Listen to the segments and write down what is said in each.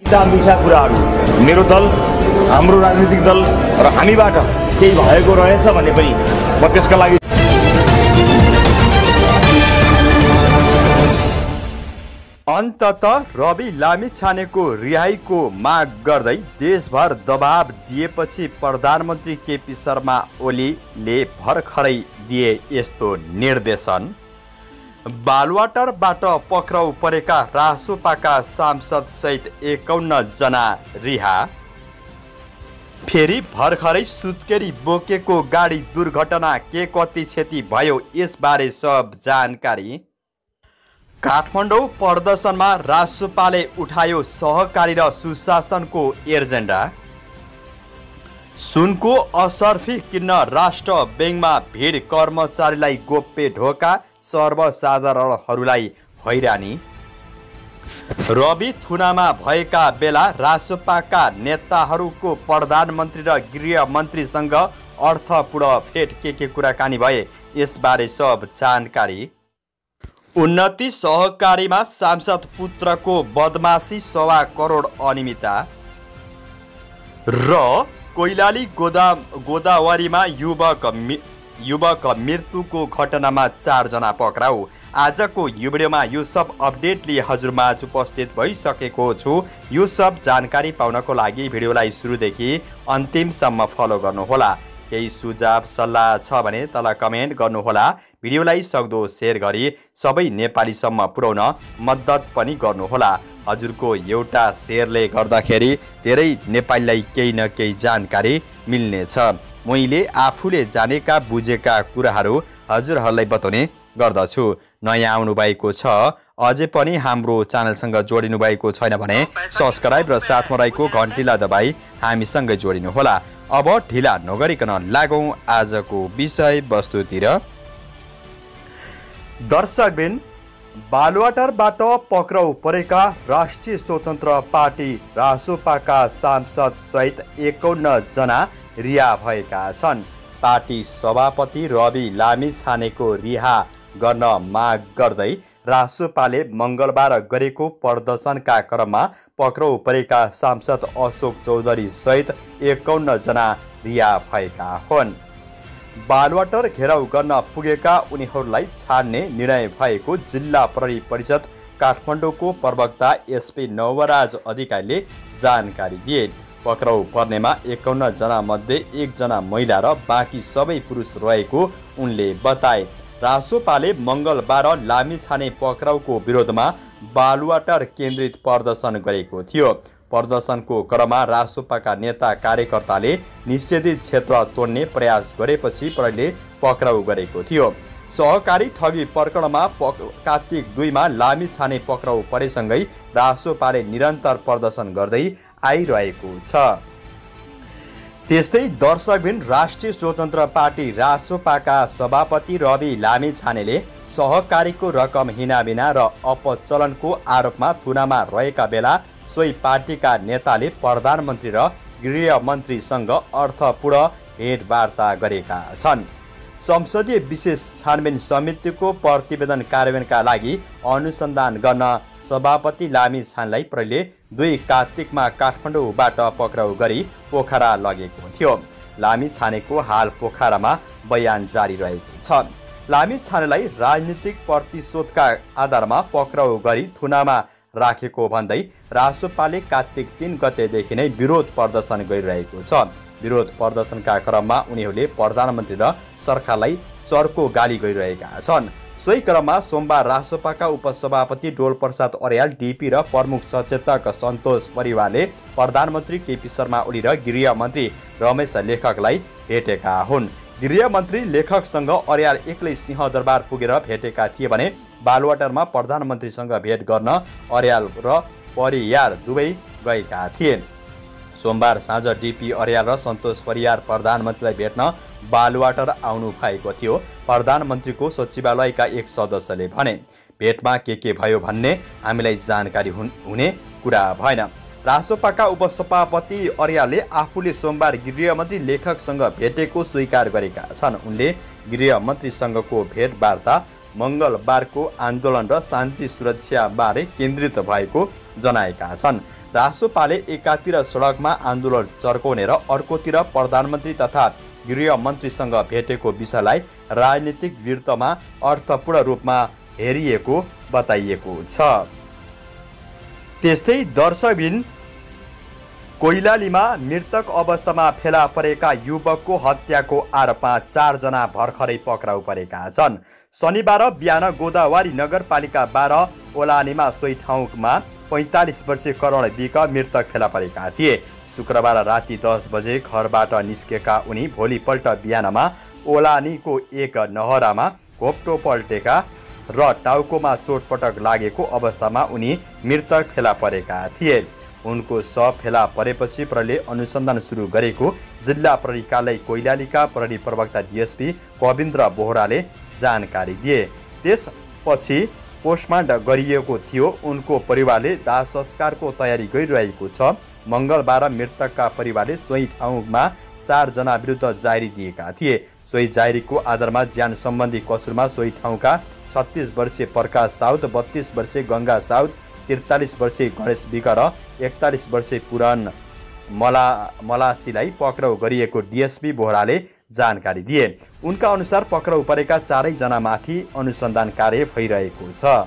मिठा कुराहरू मेरो दल, हाम्रो राजनीतिक दल र हामीबाट केही भएको रहेछ भने पनि म त्यसका लागि अन्ततः रवि लामिछानेको रिहाईको माग गर्दै देशभर दबाब दिएपछि प्रधानमन्त्री केपी शर्मा ओलीले भर्खरै दिए यस्तो निर्देशन। बालुवाटारबाट पक्राउ परेका रासोपाका सांसद सहित 51 जना रिहा। फेरि भर्खरै सुत्केरी बोकेको गाडी दुर्घटना, के कति क्षति भयो यसबारे सब जानकारी। काठमाडौँ प्रदर्शनमा रासोपाले उठायो सहकारी र सुशासनको एजेन्डा। सुनको असर्फी किन्न राष्ट्र ब्याङ्कमा भिड, कर्मचारीलाई गोप्य ढोका, सर्वसाधारणहरूलाई हैरानी। रवि थुनामा भएका बेला रासोपाका नेताहरूको प्रधानमन्त्री र गृहमन्त्रीसँग अर्थपूर्ण भेट, के कुराकानी भए यसबारे सब जानकारी। उन्नति सहकारीमा सांसद पुत्रको बदमासी, 1.25 करोड अनियमितता। र कोइलाली गोदावरीमा युवक मृत्युको घटनामा 4 जना पक्राउ। आजको यो भिडियोमा यो सब अपडेट लिए हजुरमाझ उपस्थित भइसकेको छु। यो सब जानकारी पाउनको लागि भिडियोलाई सुरुदेखि अन्तिमसम्म फलो गर्नुहोला। केही सुझाव सल्लाह छ भने तल कमेन्ट गर्नुहोला। भिडियोलाई सक्दो सेयर गरी सबै नेपालीसम्म पुर्याउन मद्दत पनि गर्नुहोला। हजुरको एउटा सेयरले गर्दाखेरि धेरै नेपालीलाई केही न केही जानकारी मिल्नेछ। मैले आफूले जानेका बुझेका कुराहरू हजुरहरूलाई बताउने गर्दछु। नयाँ आउनुभएको छ, अझै पनि हाम्रो च्यानलसँग जोडिनु भएको छैन भने सब्सक्राइब र साथमा रहेको घन्टीलाई दबाई हामीसँगै जोडिनुहोला। अब ढिला नगरिकन लागौँ आजको विषय वस्तुतिर। दर्शकबिन, बालुवाटारबाट पक्राउ परेका राष्ट्रिय स्वतन्त्र पार्टी रासोपाका सांसद सहित 51 जना रिहा भएका छन्। पार्टी सभापति रवि लामिछानेको रिहा गर्न माग गर्दै रासोपाले मङ्गलबार गरेको प्रदर्शनका क्रममा पक्राउ परेका सांसद अशोक चौधरी सहित 51 जना रिहा भएका हुन्। बालुवाटार घेराउ गर्न पुगेका उनीहरूलाई छाड्ने निर्णय भएको जिल्ला प्रहरी परिषद काठमाडौँको प्रवक्ता एसपी नवराज अधिकारीले जानकारी दिए। पक्राउ पर्नेमा 51 जना मध्ये 1 जना महिला र बाँकी सबै पुरुष रहेको उनले बताए। रासोपाले मङ्गलबार लामिछाने पक्राउको विरोधमा बालुवाटार केन्द्रित प्रदर्शन गरेको थियो। प्रदर्शनको क्रममा रासोपाका नेता कार्यकर्ताले निषेधित क्षेत्र तोड्ने प्रयास गरेपछि प्रहरीले पक्राउ गरेको थियो। सहकारी ठगी प्रकरणमा कार्तिक 2 मा लामिछाने पक्राउ परेसँगै रासोपाले निरन्तर प्रदर्शन गर्दै आइरहेको छ। त्यस्तै दर्शकबिन, राष्ट्रिय स्वतन्त्र पार्टी रासोपाका सभापति रवि लामिछानेले सहकारीको रकम हिनाबिना र अपचलनको आरोपमा थुनामा रहेका बेला सोही पार्टीका नेताले प्रधानमन्त्री र गृहमन्त्रीसँग अर्थपूर्ण भेटवार्ता गरेका छन्। संसदीय विशेष छानबिन समितिको प्रतिवेदन कार्यान्वयनका लागि अनुसन्धान गर्न सभापति लामिछानेलाई प्रहरीले 2 कार्तिकमा काठमाडौँबाट पक्राउ गरी पोखरा लगेको थियो। लामिछानेको हाल पोखरामा बयान जारी रहेको छ। लामिछानेलाई राजनीतिक प्रतिशोधका आधारमा पक्राउ गरी थुनामा राखेको भन्दै रासोपाले कार्तिक 3 गतेदेखि नै विरोध प्रदर्शन गरिरहेको छ। विरोध प्रदर्शनका क्रममा उनीहरूले प्रधानमन्त्री र सरकारलाई चर्को गाली गरिरहेका छन्। सोही क्रममा सोमबार रासोपाका उपसभापति डोलप्रसाद अर्याल, डिपी र प्रमुख सचेतक सन्तोष परिवारले प्रधानमन्त्री केपी शर्मा ओली र गृहमन्त्री रमेश लेखकलाई भेटेका हुन्। गृहमन्त्री लेखकसँग अर्याल एक्लै सिंहदरबार पुगेर भेटेका थिए भने बालुवाटारमा प्रधानमन्त्रीसँग भेट गर्न अर्याल र परियार दुवै गएका थिए। सोमबार साँझ डिपी अर्याल र सन्तोष परियार प्रधानमन्त्रीलाई भेट्न बालुवाटार आउनु भएको थियो। प्रधानमन्त्रीको सचिवालयका एक सदस्यले भने, भेटमा के भयो भन्ने हामीलाई जानकारी हुने कुरा भएन। रासोपाका उपसभापति अर्यालले आफूले सोमबार गृहमन्त्री लेखकसँग भेटेको स्वीकार गरेका छन्। उनले गृहमन्त्रीसँगको भेटवार्ता मङ्गलबारको आन्दोलन र शान्ति सुरक्षाबारे केन्द्रित भएको जनाएका छन्। रासोपाले एकातिर सडकमा आन्दोलन चर्काउने र अर्कोतिर प्रधानमन्त्री तथा गृहमन्त्रीसँग भेटेको विषयलाई राजनीतिक वृत्तमा अर्थपूर्ण रूपमा हेरिएको बताइएको छ। त्यस्तै दर्शकबिन कोइलालीमा मृतक अवस्थामा फेला परेका युवकको हत्याको आरोपमा 4 जना भर्खरै पक्राउ परेका छन्। शनिबार बिहान गोदावरी नगरपालिका 12 ओलानीमा सोही ठाउँमा 45 वर्षीय करण विक मृतक फेला परेका थिए। शुक्रबार राति 10 बजे घरबाट निस्केका उनी भोलिपल्ट बिहानमा ओलानीको एक नहरामा घोप्टो पल्टेका र टाउकोमा चोटपटक लागेको अवस्थामा उनी मृतक फेला परेका थिए। उनको शव फेला परेपछि प्रहरीले अनुसन्धान सुरु गरेको जिल्ला प्रहरी कार्यालय कोइलालीका प्रहरी प्रवक्ता डीएसपी कविन्द्र बोहराले जानकारी दिए। त्यसपछि पोस्टमार्टम गरिएको थियो। उनको परिवारले दाह संस्कारको तयारी गरिरहेको छ। मङ्गलबार मृतकका परिवारले सोही ठाउँमा 4 जना विरुद्ध जारी दिएका थिए। सोही जारीको आधारमा ज्यान सम्बन्धी कसुरमा सोही ठाउँका 36 वर्षीय प्रकाश साउद, 32 वर्षीय गङ्गा साउद, 43 वर्षीय गणेश विक र 41 वर्षीय पुराण मलासीलाई पक्राउ गरिएको डीएसपी बोहराले जानकारी दिए। उनका अनुसार पक्राउ परेका 4 जनामाथि अनुसन्धान कार्य भइरहेको छ।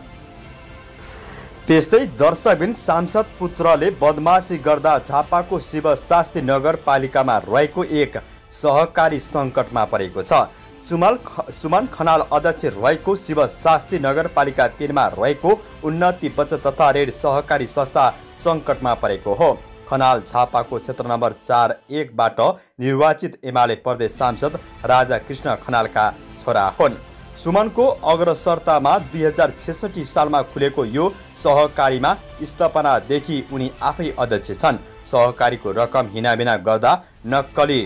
त्यस्तै दर्शकबिन सांसद पुत्रले बदमासी गर्दा झापाको शिवशास्त्री नगरपालिकामा रहेको एक सहकारी सङ्कटमा परेको छ। सुमन खनाल अध्यक्ष रहेको शिवशास्त्री नगरपालिका 3 मा रहेको उन्नति बचत तथा ऋण सहकारी संस्था सङ्कटमा परेको हो। खनाल झापाको क्षेत्र नम्बर 41बाट निर्वाचित एमाले प्रदेश सांसद राजा कृष्ण खनालका छोरा हुन्। सुमनको अग्रसरतामा 2066 सालमा खुलेको यो सहकारीमा स्थापनादेखि उनी आफै अध्यक्ष छन्। सहकारीको रकम हिनाबिना गर्दा नक्कली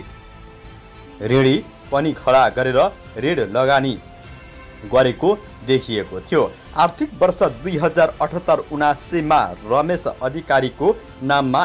ऋणी पनि खडा गरेर ऋण लगानी गरेको देखिएको थियो। आर्थिक वर्ष 2078-79 मा रमेश अधिकारीको नाममा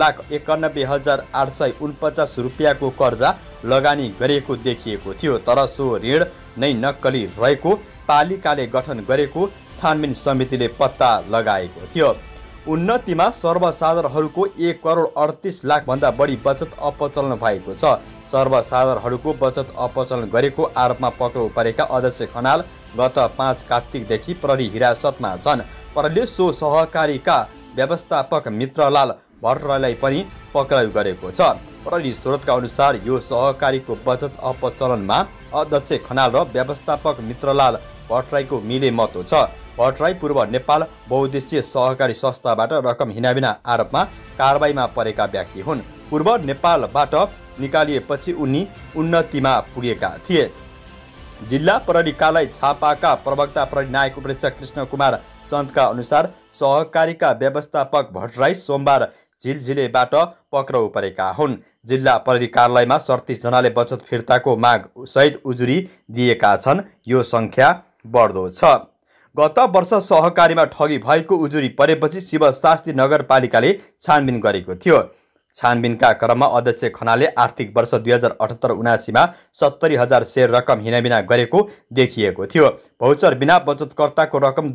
1,91,849 रुपियाँको कर्जा लगानी गरेको देखिएको थियो। तर सो ऋण नै नक्कली रहेको पालिकाले गठन गरेको छानबिन समितिले पत्ता लगाएको थियो। उन्नतिमा सर्वसाधारणहरूको 1,38,00,000 भन्दा बढी बचत अपचलन भएको छ। सर्वसाधारणहरूको बचत अपचलन गरेको आरोपमा पक्राउ परेका अध्यक्ष खनाल गत 5 कार्तिकदेखि प्रहरी हिरासतमा छन्। प्रहरीले सो सहकारीका व्यवस्थापक मित्रलाल भट्टराईलाई पनि पक्राउ गरेको छ। प्रहरी स्रोतका अनुसार यो सहकारीको बचत अपचलनमा अध्यक्ष खनाल र व्यवस्थापक मित्रलाल भट्टराईको मिलेमतो छ। भट्टराई पूर्व नेपाल बहुद्देश्य सहकारी संस्थाबाट रकम हिनाबिना आरोपमा कारबाहीमा परेका व्यक्ति हुन्। पूर्व नेपालबाट निकालिएपछि उनी उन्नतिमा पुगेका थिए। जिल्ला प्रहरी कार्यालय झापाका प्रवक्ता प्रहरी नायक उपरीक्षक कृष्ण कुमार चन्दका अनुसार सहकारीका व्यवस्थापक भट्टराई सोमबार झिलझिलेबाट पक्राउ परेका हुन्। जिल्ला प्रहरी कार्यालयमा 37 जनाले बचत फिर्ताको माग सहित उजुरी दिएका छन्। यो सङ्ख्या बढ्दो छ। गत वर्ष सहकारीमा ठगी भएको उजुरी परेपछि शिवशास्त्री नगरपालिकाले छानबिन गरेको थियो। छानबिनका क्रममा अध्यक्ष खनालले आर्थिक वर्ष 2078-79 मा 70,000 सेयर रकम हिनाबिना गरेको देखिएको थियो। भौचर बिना बचतकर्ताको रकम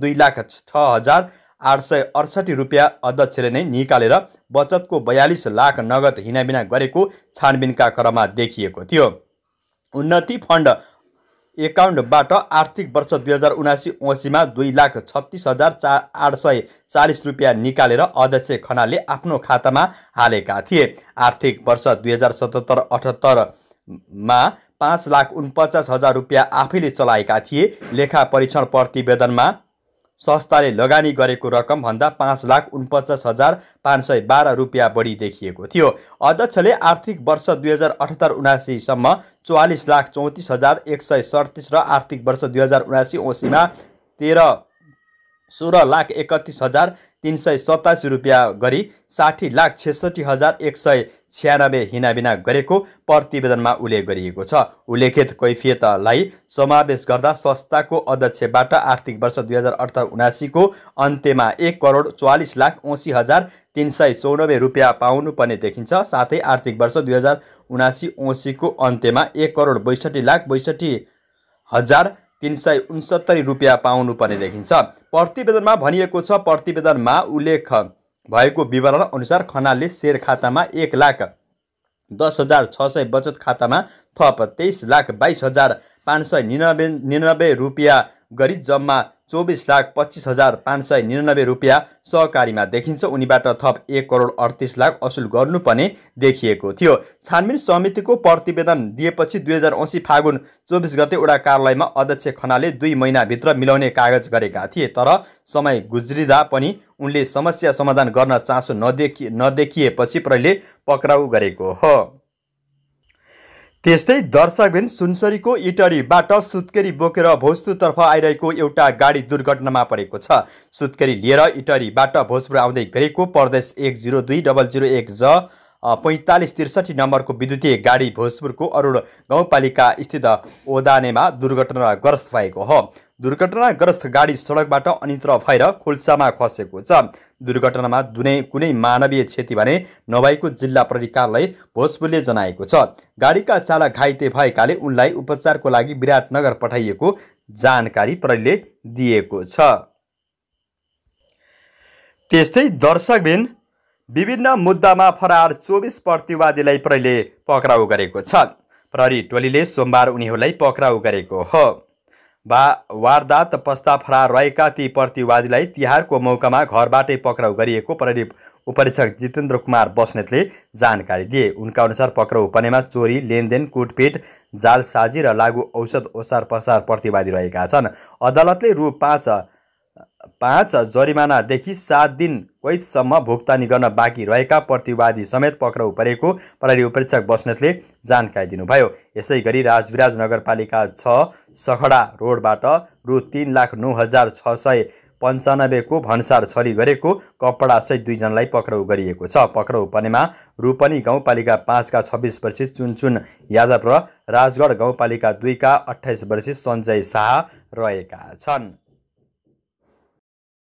2,06,868 रुपियाँ अध्यक्षले नै निकालेर बचतको 42 लाख नगद हिनाबिना गरेको छानबिनका क्रममा देखिएको थियो। उन्नति फन्ड एकाउन्टबाट आर्थिक वर्ष 2079-80 मा 2,36,840 रुपियाँ निकालेर अध्यक्ष खनालले आफ्नो खातामा हालेका थिए। आर्थिक वर्ष 2077-78 मा 5,49,000 रुपियाँ आफैले चलाएका थिए। लेखा परीक्षण प्रतिवेदनमा संस्थाले लगानी गरेको रकम भन्दा 5,49,512 रुपियाँ बढी देखिएको थियो। अध्यक्षले आर्थिक वर्ष 2078-79 सम्म 44,34,137 र आर्थिक वर्ष 2079-80 मा 16,31,387 रुपियाँ गरी 60,66,196 हिनाबिना गरेको प्रतिवेदनमा उल्लेख गरिएको छ। उल्लेखित कैफियतलाई समावेश गर्दा संस्थाको अध्यक्षबाट आर्थिक वर्ष 2078-79 को अन्त्यमा 1,44,80,394 रुपियाँ पाउनुपर्ने देखिन्छ। साथै आर्थिक वर्ष 2079-80 को अन्त्यमा 1,62,62,000 369 रुपियाँ पाउनुपर्ने देखिन्छ। प्रतिवेदनमा भनिएको छ, प्रतिवेदनमा उल्लेख भएको विवरण अनुसार खनालले सेयर खातामा 1,10,600 बचत खातामा थप 23,22,599 रुपियाँ गरी जम्मा 24,25,599 रुपियाँ सहकारीमा देखिन्छ। उनीबाट थप 1,38,00,000 असुल गर्नुपर्ने देखिएको थियो। छानबिन समितिको प्रतिवेदन दिएपछि 2080 फागुन 24 गते वडा कार्यालयमा अध्यक्ष खनालले 2 महिनाभित्र मिलाउने कागज गरेका थिए, तर समय गुज्रिँदा पनि उनले समस्या समाधान गर्न चासो नदेखिएपछि प्रहरीले पक्राउ गरेको हो। त्यस्तै दर्शकबिन सुनसरीको इटरीबाट सुत्केरी बोकेर भोजपुरतर्फ आइरहेको एउटा गाडी दुर्घटनामा परेको छ। सुत्केरी लिएर इटरीबाट भोजपुर आउँदै गरेको प्रदेश 102-001 ज 4563 नम्बरको विद्युतीय गाडी भोजपुरको अरुण गाउँपालिका स्थित ओदानेमा दुर्घटनाग्रस्त भएको हो। दुर्घटनाग्रस्त गाडी सडकबाट अनित्र भएर खोल्सामा खसेको छ। दुर्घटनामा कुनै मानवीय क्षति भने नभएको जिल्ला प्रहरी कार्यालय भोजपुरले जनाएको छ। गाडीका चालक घाइते भएकाले उनलाई उपचारको लागि विराटनगर पठाइएको जानकारी प्रहरीले दिएको छ। त्यस्तै दर्शकबिन विभिन्न मुद्दामा फरार 24 प्रतिवादीलाई प्रहरीले पक्राउ गरेको छ। प्रहरी टोलीले सोमबार उनीहरूलाई पक्राउ गरेको हो। वारदात पस्ता फरार रहेका ती प्रतिवादीलाई तिहारको मौकामा घरबाटै पक्राउ गरिएको प्रहरी उपरीक्षक जितेन्द्र कुमार बस्नेतले जानकारी दिए। उनका अनुसार पक्राउ पर्नेमा चोरी, लेनदेन, कुटपिट, जालसाजी र लागु औषध ओसार पसार प्रतिवादी रहेका छन्। अदालतले रु 5 जरिमानादेखि 7 दिन कैदसम्म भुक्तानी गर्न बाँकी रहेका प्रतिवादी समेत पक्राउ परेको प्रहरी उपरीक्षक बस्नेतले जानकारी दिनुभयो। यसै गरी राजविराज नगरपालिका 6 सखडा रोडबाट रु 3,09,695 को भन्सार छली गरेको कपडासहित 2 जनालाई पक्राउ गरिएको छ। पक्राउ पर्नेमा रूपनी गाउँपालिका 5 का 26 वर्षीय चुनचुन यादव र राजगढ गाउँपालिका 2 का 28 वर्षीय सञ्जय शाह रहेका छन्।